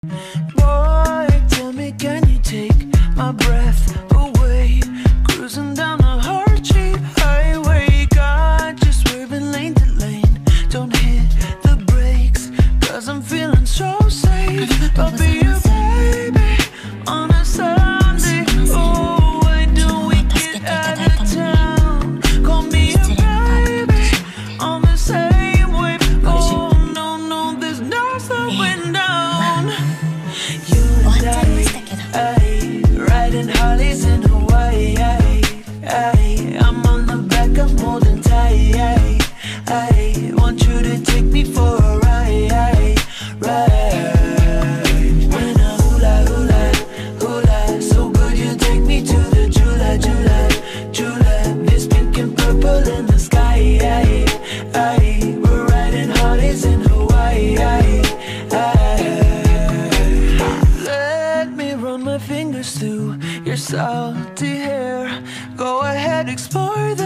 Boy, tell me, can you take my breath away? Cruising down a hard-cheap highway, got you swerving lane to lane. Don't hit the brakes, 'cause I'm feeling so safe. I'll be your baby on a Sunday. Oh, why don't we get out of town? Call me a baby on the same wave. Oh, no, no, there's no slowing down. You and I, riding Harleys in Hawaii. I'm on the back, I'm holding tight. I want you to take me for a ride. When I hula, hula, hula, so good you take me to the Jula. This pink and purple in the sky. We're riding Harleys in Hawaii. Let me run my fingers through your salty hair. Go ahead, explore the